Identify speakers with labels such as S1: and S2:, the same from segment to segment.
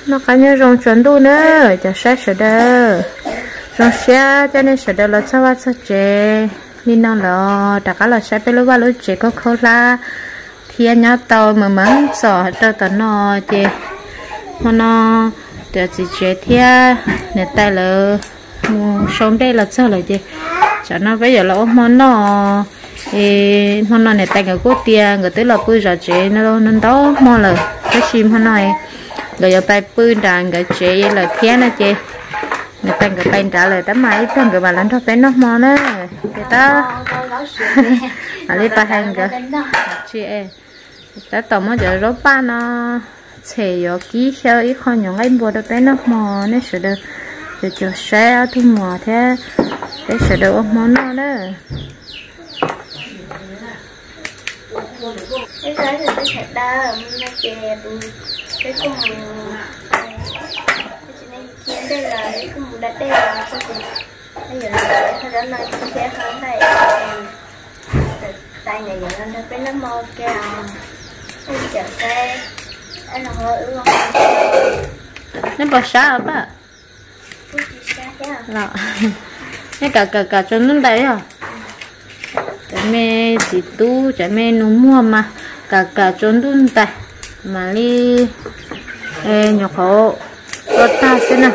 S1: nó cá như rong chuẩn đủ nữa cho sát sợ đơ rong xe cho nên sợ đơ là sao sao chế nên nó là đặc cả là sẽ tới lúc vào lúc chế có khâu la thì anh nhớ tàu mà mắm sò cho tao nó chế mà nó để chỉ chế thì để tay là sống đây là sao lại chế cho nó bây giờ là món nó món nó này tay cái cốt tiền người tới là bươi rồi chế nó đó món là cái sim hôm nay rồi giờ tay bươi đàn cái chế là phía nó chế người ta cái bên trả lời tấm máy thêm cái bà lãnh thôi bên nó mò nữa người ta ở đây ta hàng cái chị em ta tổng nó giờ rốt ba nó xề vô ký theo ít con những cái bùa được bên nó mò nó sẽ được để cho xe thu mò thế để sẽ được món nó đó
S2: cái thì cái thịt đá nó chè cái con đây là cái cũng đặt đây là sao thì bây giờ là thôi đó là sẽ không đây tay này giờ lên đây nó mò kêu anh chở xe anh là hơi ư
S1: nó bỏ xa à là cái cả cho nó đấy à cái mẹ chỉ tu cái mẹ nó mua mà cả cho nó tại mà đi nhỏ khổ rồi ta sẽ nè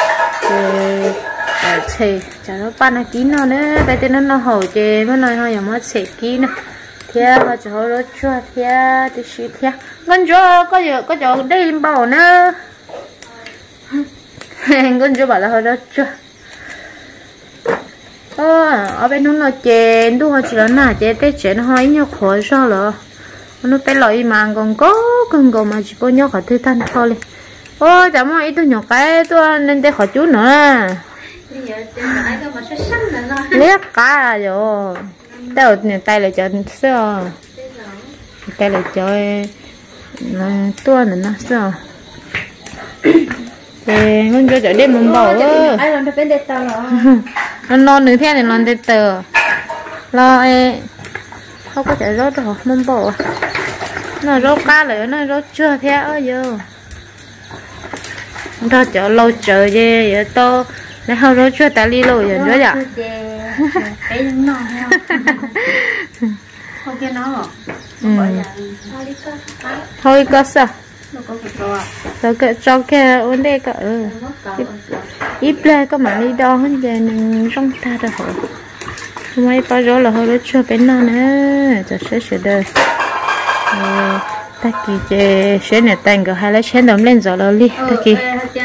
S1: thì chả nó pan nó kín nó nữa bây giờ nó hồi chè mới nói thôi mà sẽ kín nè theo mà cho nó chua theo thì xí theo con chó có chỗ đi bảo nữa con chó bảo là hồi đó chua ở bên nó chè đúng không chỉ là nà chè cái chè nó hơi nhau khổ sao rồi nó bé lợi mà còn có con mà chỉ có nhau khỏi thư thanh thôi ôi chả mong ít tôi nhọc cái tôi nên để khỏi chú nữa liếc cá rồi tao tay lại cho sao tay lại cho tôi nữa nó sao thì con cho đêm mùng bầu nó non nữa thế này non để tờ lo không có chạy rốt rồi mùng bầu nó rốt cá lại nó rốt chưa thế ở giờ đó chờ lâu chờ về giờ to để hao rốt chưa ta đi lâu rồi nữa dạ
S2: cái nó không cái nó
S1: thôi có sao rồi cái cho cái vấn đề cả ít lên có mà đi đo hết giờ nên trong ta được rồi mấy bao giờ là hơi chưa bên nào nữa cho sẽ được ta kỳ chế sẽ nè tay cái hay là chén đầm lên rồi đi ta kỳ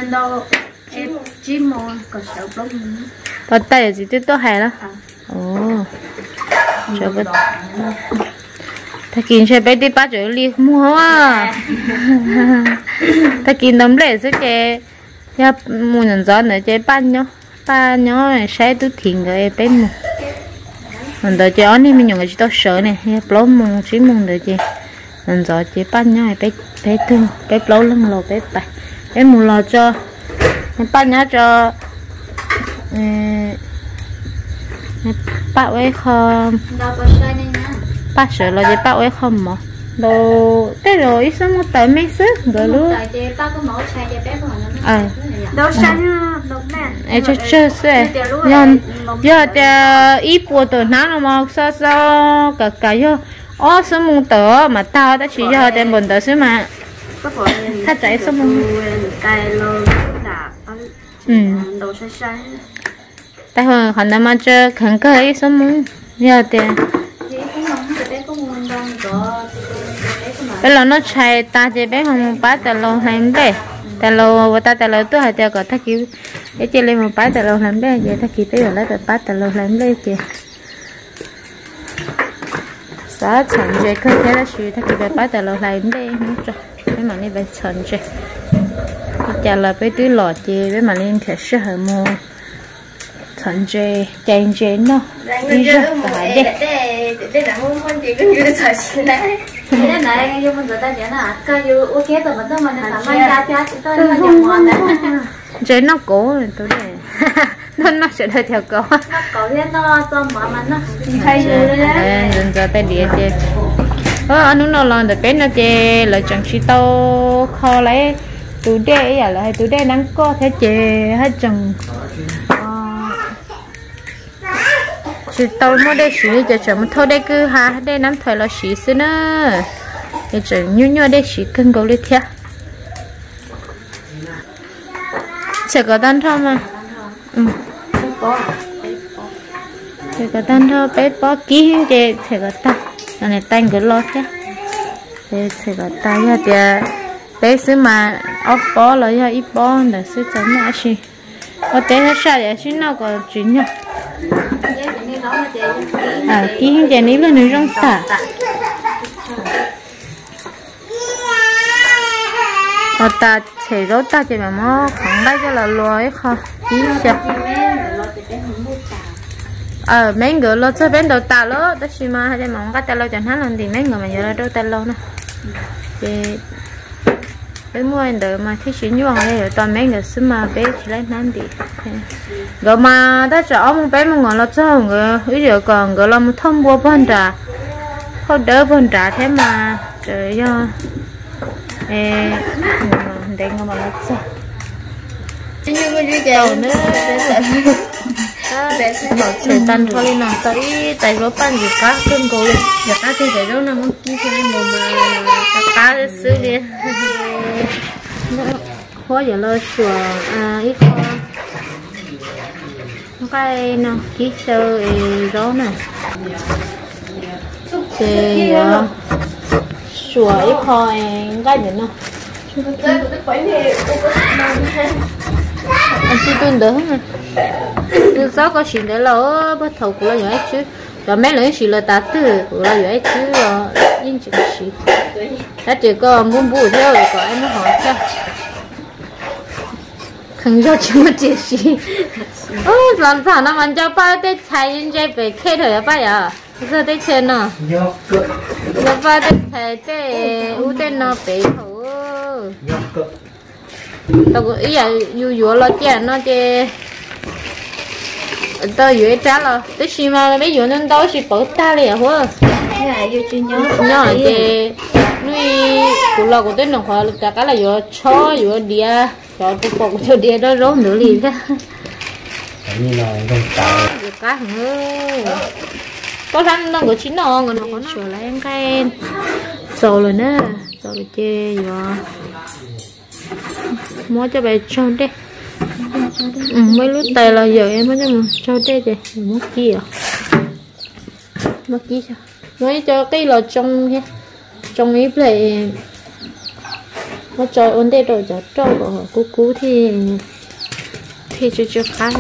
S1: bắt tay gì tôi hay đó ồ cho bắt ta kỳ sẽ bé đi bắt rồi đi mua à ta kỳ đầm lên sẽ cái ya mua nhận rõ nữa chế ba nhó sẽ tôi thiền rồi bé mua mình đợi chế anh mình dùng cái gì sợ này ya lâu mùng chỉ mùng được chứ mình rõ chế ba nhó bé thương bé lâu lưng lò bé tay bé mua lò cho ba nhó cho ba ấy không ba sợ là chế ba ấy không mà đồ thế rồi sao mà tới mấy sức rồi luôn
S2: đâu xanh đâu
S1: nè cho chơi xe nhân giờ thì ít bộ tờ nào mà sao cả giờ sao muốn tờ mà tao đã chỉ giờ thì muốn tờ xíu mà thắt chạy sao muốn
S2: đâu xanh
S1: tại hồi họ nằm chơi khẩn cơ sao muốn giờ thì bây giờ nó chạy ta chỉ biết không bắt tờ lâu làm bé tờ lâu ta tờ lâu tôi hay tờ có thắc cứu để chơi lên một bắt tờ lâu làm bé vậy thắc cứu bây giờ lấy tờ bắt tờ lâu làm bé chị sao chọn chơi không thế là suy thắc cứu về bắt tờ lâu làm bé không cho cái mà này phải chọn chơi chả là với túi lọ chị với mà lên thể sẽ hơi mua chọn chơi chèn chơi nó đi ra phải đi
S2: đây là môn chị cứ như thời xưa đấy thế này như mình ta nhớ là coi như ok rồi mình tôi mình làm ra cho tôi mà nhầm mòn đấy
S1: chơi nó cố rồi tôi để nó sẽ theo theo cố
S2: nó cố thế nó cho mở mà nó thay rồi đấy
S1: dần dần tay đĩa chơi anh nó làm được cái nó chơi là chẳng chỉ tao kho lấy tủ đê à là tủ đê nắng có thế chế hết chừng chỉ tao mua đây xí cho chợ mà thôi đây cứ ha đây nắm thời là xí xí nữa để chợ nhu đây xí cân cầu đi theo sẽ có tan thao mà sẽ có tan thao bé bó ký để sẽ có tan này tan cái lo thế để sẽ có tan nha thì bé xứ mà ốc bó là ya ít bó để xứ chấm mà xí có té nó sao vậy xí nào có chuyện nhá ký cái này bên này trong tả ta chế rốt ta chỉ mà mò không đây cho là lúa không ký chưa mấy người lo cho bên đầu ta lo đó xí mà hay mà cái ta lo chẳng hạn làm thì mấy người mà giờ là đâu ta lo nữa thì bé mua anh đợi mà thích xí nhuận đây rồi toàn mấy người xí mà bé chỉ lấy năm thì rồi mà ta chở một bé một người lo cho người bây giờ còn người lo một thông bùa bên trà không đỡ bên trà thế mà trời do để ngồi mà lo cho như cái gì kêu nữa một sự tan thôi lên nào tới tại góc ban gì cá cơm cổ liền giờ cá thì để đâu nằm kia thì một mà cá xứ đi khó giờ lo chùa ít cái nó ký sơ đó này thì chùa ít thôi cái gì nó anh chỉ tuân đỡ không từ sáu có chuyện để lo bắt đầu của là chứ rồi mấy lần chỉ là ta từ của là vậy chứ nhưng chỉ đã chỉ có muốn bù theo rồi có em nó hỏi cho không cho chúng nó chỉ gì làm sao nó mình cho ba cái thay những cái về khe thời ba à giờ đây chơi nè giờ ba cái thay cái ưu tiên nó bị thấu tao có ý là dù lo chuyện nó chơi tao dễ trả là tới khi mà mấy vụ nên tao chỉ bỏ ta liền hả nhỏ thì nuôi của lo của tên nó khoa được cả là vừa chó vừa đĩa cho tôi bỏ cho đĩa đó rốt nữa liền đó
S3: như là đông tàu
S1: được cá nữa có rắn nó có chín non rồi nó có sửa lại em cái sầu rồi nè sầu rồi chê rồi mua cho bé trâu đấy mấy lúc tay là giờ em mới cho mà trâu đấy thì mất kia sao mấy cho cái là trong ít lại nó cho ổn định rồi cho trâu của cú thì chưa khá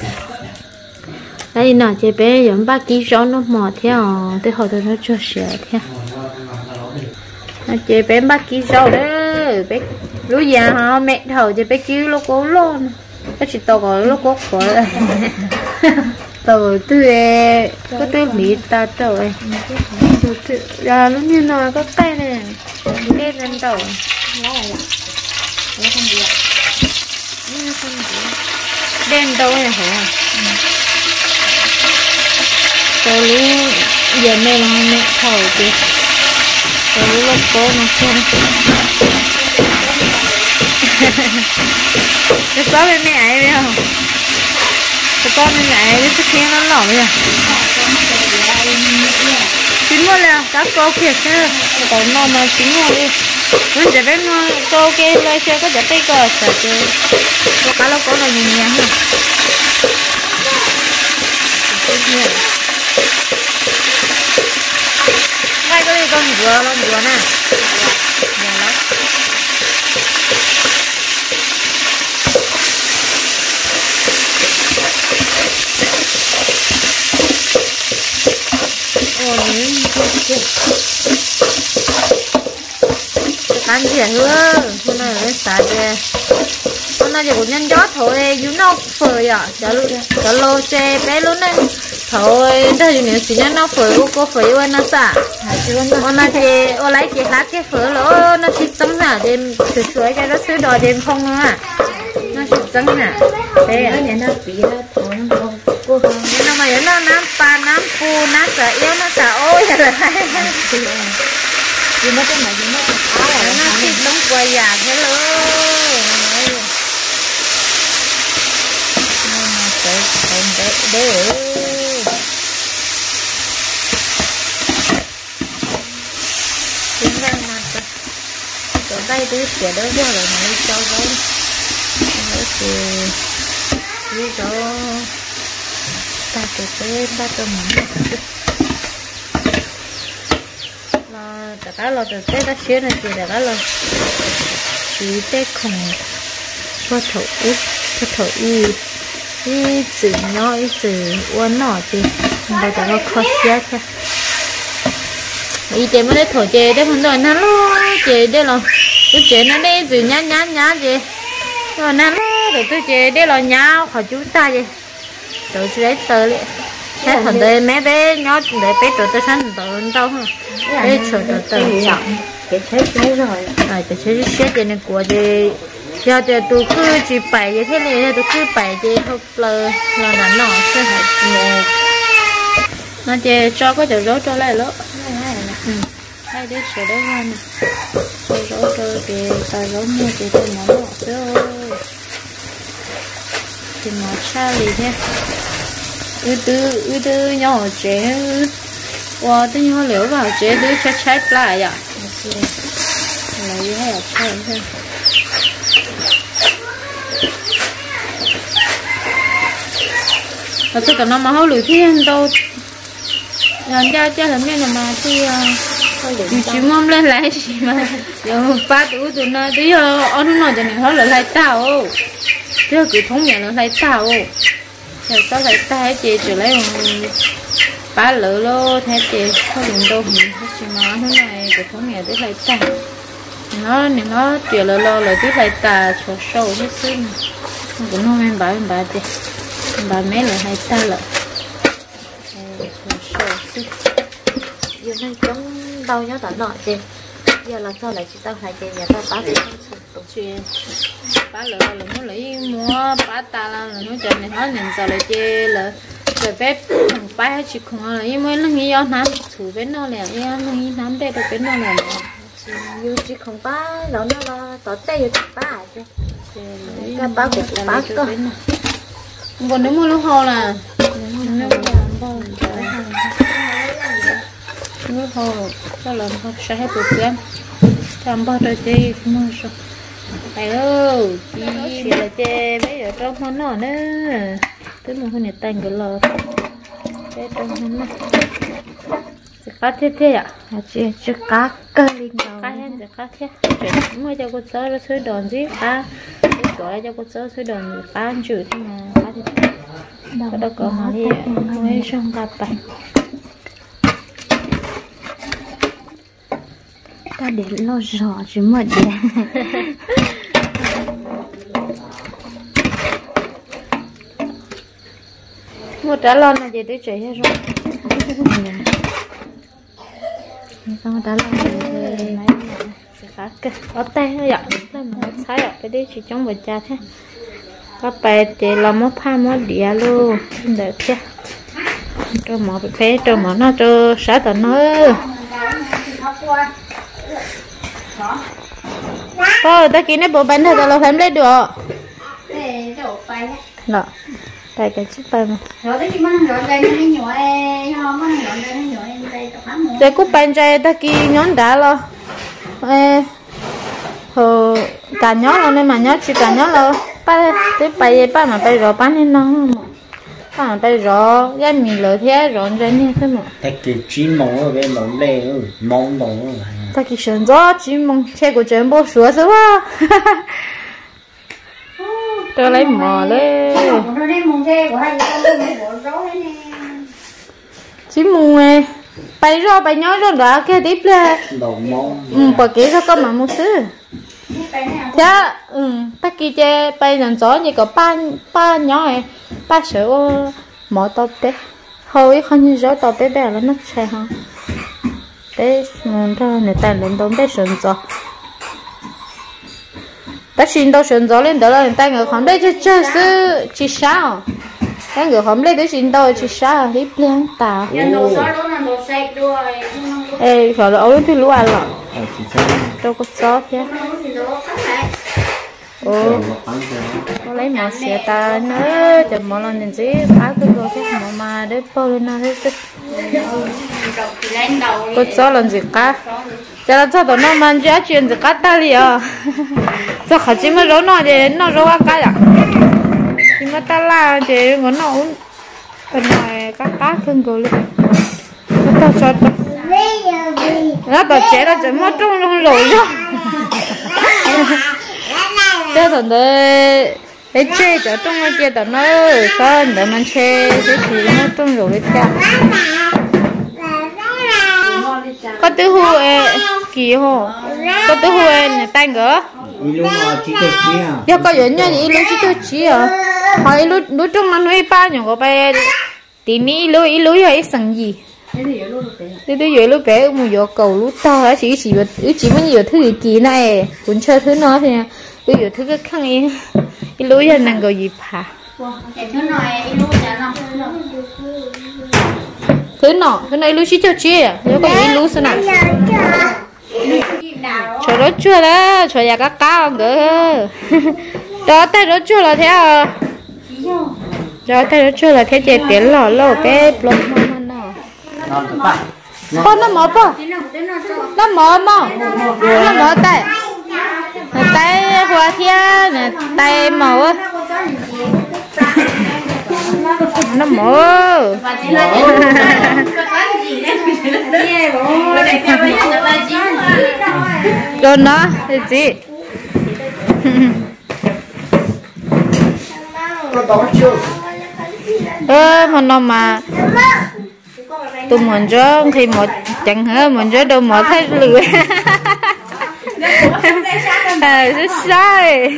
S1: đây nè chị bé giống 3 kg rau nó mò theo tới hồi tôi nó cho sữa theo chị bé 3 kg rau đấy bé lúc già họ mẹ thầu chị bé kêu lúc cố luôn cái chị tao gọi lúc cố gọi tao tư có tư lý ta tao ấy giờ lúc như nào có tay này cái lên tao đen đâu này hả tao lúc giờ mẹ là mẹ thầu chị tao lúc cố nó không cái có bên mẹ ấy biết không cái con bên mẹ ấy cái thiên nó lỏng rồi chín mua liền các cô kia chứ còn nó mà chín mua đi bây giờ bên cô kia lấy xe có chặt tay cờ sợ chứ có cá lóc có là nhiều nhiều ha ngay cái con vừa nè ăn gì hứa hôm nay lấy xả về hôm nay chỉ có nhân gió thôi dù nó phơi à cho lô xe bé luôn đấy thôi đây nếu chỉ nhân nó phơi cô phơi quên nó xả hôm nay thì ô lấy chị hát cái phơi lỗ nó thịt tấm hả đêm sưởi cái nó sưởi đòi đêm không à nó thịt tấm hả thế ở nhà nó bị nó thôi nó không cô không nó mà nó nám pa nám pu nám cả yếu nó cả ôi rồi gì mất cái này gì mất cái áo rồi nó thịt đóng quay già thế luôn thế tiếng ra mặt chỗ đây tôi sẽ đỡ ra rồi này cho rồi nữa thì đi cho ta cái ba cho mình là tất cả là từ tết ta xíu này thì tất cả là chỉ tết không có thổ y cái chữ nhỏ cái chữ uốn nọ thì người ta có khó xíu thôi ý chị mới thổi chị đấy không rồi nó lo chị đây là tôi chị nó đây chữ nhá chị rồi nó lo rồi tôi chị đây là nhau khỏi chúng ta vậy tôi chỉ lấy tờ đấy hết thằng đây mấy bé nhỏ để bé tôi sáng tờ đâu hả bé chờ tờ
S2: cái thế thế rồi
S1: cái thế chết vậy này của chị giờ thì tôi cứ chỉ bảy vậy thế này tôi cứ bảy chị không là nọ sẽ phải nó chị cho cái chậu rốt cho lại lỡ hai đứa sửa đấy hơn chậu rốt cho chị tài rốt mua chị tôi món ngọt rồi thì nó xa lì thế ư tư nhỏ chế wow tư nhỏ liễu vào chế đứa trái lại à là như thế là trái thế và tôi còn nó mà hao lười thiên đâu làm cha làm như mà thì chỉ mong lên lại gì mà giờ ba tụi nó tí ông nói cho nên họ lại tao chứ cứ thống nhận là lại tao rồi sao lại ta chị trở lại ba lỡ lô thế chị không đừng đâu hết chị mà thế này cứ thống nhận tới lại ta nó chuyện lo là tới lại ta cho sâu hết sức cũng không em bà chị bà mấy là hay ta lợ
S2: giờ này chống đau nhớ tận nọ chị giờ là sao lại chị tao phải chị nhà tao bác
S1: tổ chuyện bá lợ là muốn lấy mua bá ta là nó cho này nó nhìn sao lại chơi là rồi bé thằng bá chỉ không là因为那个要拿土bên nó là要那个拿đây được bên nó là
S2: như chị không bá nó là tao tay như bá chứ cái bá của bá cơ
S1: còn nếu mua lúc hồ là nước hồ sao làm không sẽ hết bột lắm làm bao giờ chơi mua sao thầy ơi chị là chơi mấy ở trong món nọ nữa tới một hôm này tanh cái lò chơi trong món nọ cá thế ạ
S2: chị cá cơ linh
S1: cá hen cá thế chuyện mới cho cô sớ nó sới đòn gì cá gọi cho cô sớ sới đòn cá ăn chửi thế mà cá thế cái đó có mà đi mới xong gặp bạn
S2: ta để lo rõ chứ mà để
S1: một trả lon là gì tôi chơi hết rồi
S2: xong trả lon thì
S1: cá kê ở tay thôi ạ một thái ạ cái đi chỉ trong bờ cha thế các bạn thì làm một pha một đĩa luôn được chưa cho mỏ bị phê cho mỏ nó cho sát tận nó thôi ta kia bộ bánh thôi là phải lấy được đó tay cái chiếc tay mà để cúp bánh trai ta kia nhón đá lo cả nhón luôn nên mà nhón chỉ cả nhón lo ba tới bay mà bay rồi bán nên nó mà bay rồi cái mình lỡ thế rồi ra nè thế mà
S3: ta kêu chim mông ở bên mông lê mông mông
S1: ta kêu sườn gió chim mông xe của chuyện bố sửa sửa quá tôi lấy mò lên chim mông này bay rồi bay nhói rồi đó kia tiếp lên bởi kia sao có mà một thứ thế ta kia chơi bay dần gió như có ba nhỏ này ba sữa mỏ to bé hồi không như gió to bé bé là nó xe hả bé muốn thôi người ta lên đón bé sườn gió ta xin đâu sườn gió lên đó là người ta người không đây chơi sư chỉ sao cái người không lấy tới xin đâu chỉ sao đi lên ta ê rồi là ôi thì lúa rồi đâu có gió thế ô có lấy một xe ta nữa cho mọi lần nhìn gì phá cái đồ thế mà để bao lên nó hết có cho lần gì cả cho nó cho tụi nó mang giá chuyện gì cả ta đi à cho họ chỉ mới rau nó thì nó rau cái à chỉ mới ta la thì nó bên này cá thương gọi lên nó cho nó tao chế nó chỉ mất trong rồi chứ thế thằng đấy cái chế cho trong cái kia tao nó sao để mình chế cái gì nó trong rồi cái kia có thứ hù kỳ hồ có thứ hù này tay ngỡ giờ có chuyện nha gì lúc chỉ cho chỉ à hỏi lúc trong nó nuôi ba nhung có bay tí mi lúc hay sẵn gì tôi vậy lúc bé một giờ cầu lúc to á chỉ mới nhiều thứ kỳ này cũng chơi thứ nó thì tôi giờ thứ cái khăn ấy lúc giờ nàng gọi gì phà thứ này lúc chỉ cho chia à nếu có gì lúc sao nào cho nó chưa đó cho nhà các cá nữa đó tay nó chưa là thế à đó tay nó chưa là thế chỉ tiền lò cái blog con nó mở bò nó mở tay hoa thiên này tay màu nó mở rồi nó cái gì mà nó mà tôi muốn cho khi một chẳng hạn muốn cho đâu mà thấy lười rất sai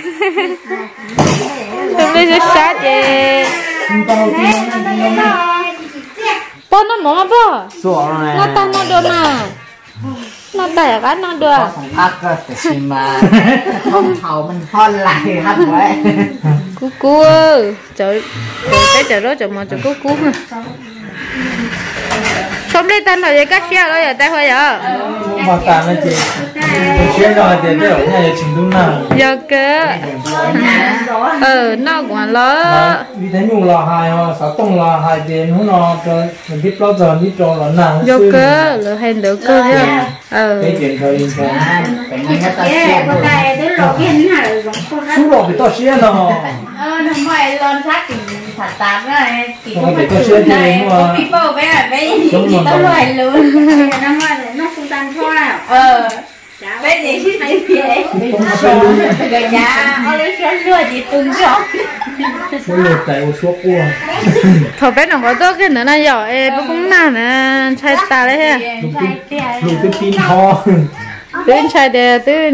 S1: tôi bây giờ sai thì bố nó mỏ bố nó ta nó đồ nè nó tẻ cái nó được
S3: không thầu mình hon lại hấp vậy
S1: cú trời cái trời đó trời mà trời cú mà không đi tên rồi các xe đó giờ tay thôi giờ
S4: mà tàn là chị xe rồi thì cái ở nhà chỉnh đúng nào
S1: giờ cơ nó còn lớn
S4: vì thế nhung là hai họ sáu tông là hai tiền nó nó mình biết bao giờ biết cho nó nào
S1: giờ cơ là hay được cơ chứ
S4: cái chuyện thời in thôi
S3: phải nghe ta xe rồi
S4: xuống lò thì to xe nó
S2: nó mày lên sát thì thật tạm rồi thì
S4: không phải to xe thì mà
S2: people bé gì tao loài luôn nó không tan thôi bé gì hay vậy rồi nhà ở đây rồi thì tung cho
S4: số lượt tại một số cua
S1: thôi bé nó có tốt cái nữa này giờ em cũng nản nè chạy ta đấy ha
S4: lượt cái pin ho
S1: tuyên chạy đề
S2: chơi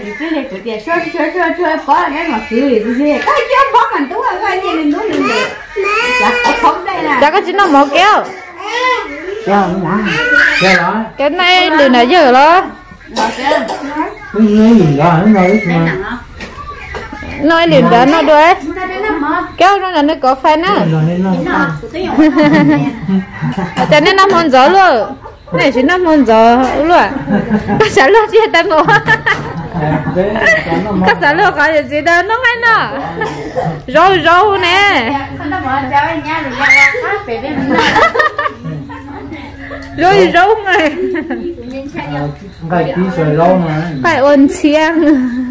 S2: có cái mà kiểu gì tôi gì cái chứ có mình tú là coi như mình tú được không đây là
S1: đã có chính nó một kéo cái này từ nãy giờ đó nói liền đó nó đuổi kéo nó là nó có phải nè cho nên nó muốn gió luôn này chỉ nó muốn gió luôn có trả lời gì ta mua có trả lời có gì đâu nó ngay nè rau nè rồi rau này
S4: cái tí sợi rau mà
S1: phải ôn chiang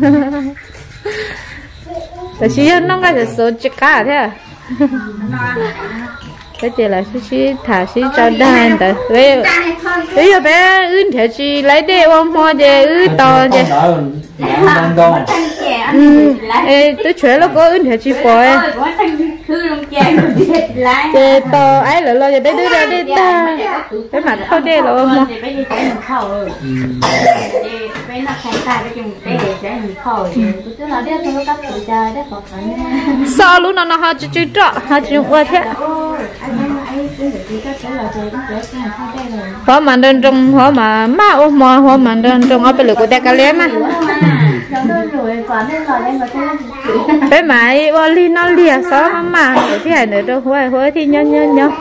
S1: แต่ชี้น้องก็จะสูจิก้าเท่าcái gì là chỉ thả chỉ cho đànแต่bây giờ bé ươn theo chỉ lấy để ôm hoa để ươn to để tôi chuyển nó có ươn theo chỉ phơi để to ấy là lo để đưa ra để ta cái mặt thôi để là ôm hoa sao lúc nào nó họ chỉ trọ họ chỉ qua thế hoa mà đơn trong hoa mà má ôm hoa mà đơn trong ở bên lưỡi của ta cá lém á bé mày hoa li nó lìa sao mà ở phía này nữa đâu hoa thì nhon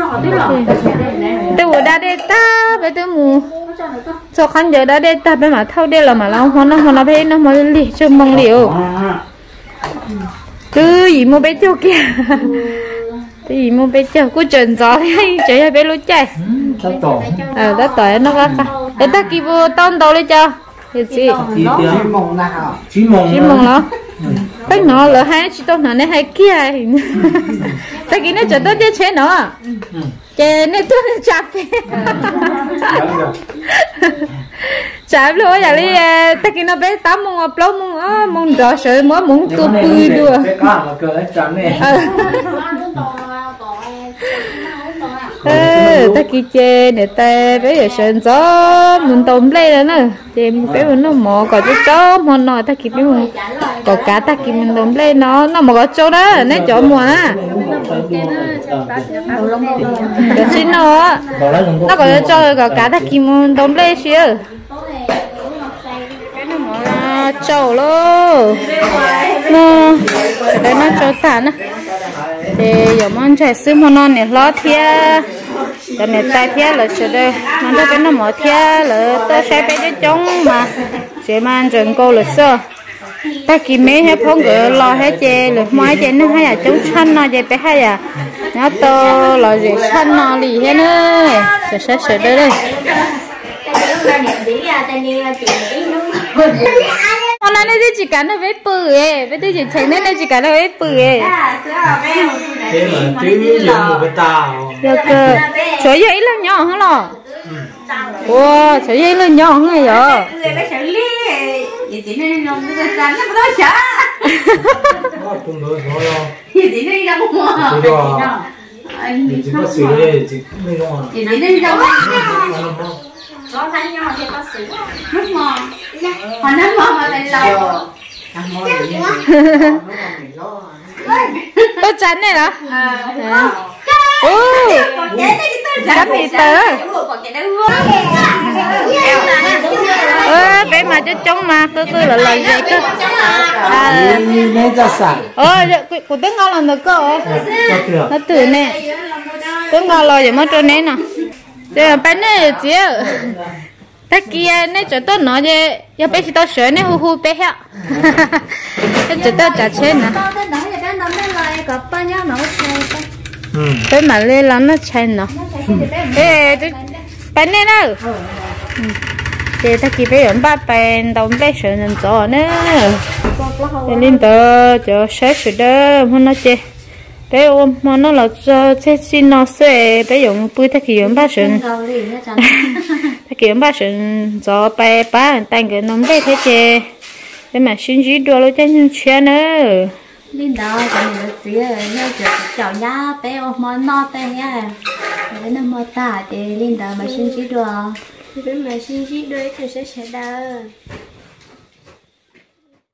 S1: tôi đã để ta bé tôi mù cho khán giờ đã để ta bé mà thâu đây là mà lâu hoa nó bé nó mà li chưa mong liều từ gì mua bé châu kia từ gì mua bé châu cô trần gió hay chơi bé lúa chạy đã tỏi nó quá để ta kịp tao đâu lên cho thì gì
S4: chỉ mong
S1: nó tất nó là hai chỉ tao nó hai kia ta kịp nó cho tôi chơi nó chơi nên tôi chạp chạp luôn vậy đi ta kịp nó bé tắm mong upload mong rõ sợ mong tôi bươi đùa ta kia chê để ta bây giờ sơn gió muốn tôm lên nữa thì bây giờ nó mò có chút chó mò nọ ta kia bây giờ có cá ta kia mình tôm lên nó mò có chỗ đó nãy chỗ mò á cái chín nó có chỗ có cá ta kia mình tôm lên xíu cái nó mò là trâu luôn nó để nó trâu tàn á để giờ món chạy xứ món non này lo thia cho nên tay thia là sẽ đây món đó cái nó mở thia là tôi sẽ bé cho trống mà sẽ mang trường cô là sơ ta kìm mấy hết phong gỡ lo hết chè là mấy chè nó hay là trống xanh nó chè bé hay à nó to là gì xanh nó lì hết nữa sẽ đây đây hôm nay nó chỉ cả nó với bự ấy, với tôi chỉ thấy nó chỉ cả nó với bự ấy.
S4: thế mà chứ dùng một cái tàu
S1: Được cơ, chỗ giấy là nhỏ hả lò? Wow, chỗ giấy là nhỏ hả vậy?
S4: cũng được rồi chỉ có sữa đây chỉไม่รู้
S2: có thấy nhau thì có sữa nước mò họ nước mò mà lại lâu
S1: tôi chắn này đó chắn thì tớ bé mà cho trống mà cứ là lời vậy cơ
S4: mấy gia sản
S1: của tiếng ngon là được cơ nó từ nè tiếng ngon là gì mà cho nên nè giờ bé này chị ta kia này cho tôi nói về giờ bé chỉ tôi sửa này hu hu bé hả cho tôi trả钱nè bé mà lên lắm nó chen nó bé này đâu thì ta kia bé vẫn ba bên đồng bé sửa nên cho nữa lên tờ cho sửa đó muốn nó chơi bé ôm mà nó là cho thế xin nó sẽ bé dùng bưởi ta kia ba sừng ta kia ba sừng cho bé ba tay cái nón bé thế chứ bé mà xin gì đồ luôn cho nhưng chuyện nữa
S2: linh đó cái này chỉ là chào nhá bé ôm món no tay nhá bé nó mò ta thì linh đó mà xin gì đồ bé mà xin gì đồ thì sẽ đau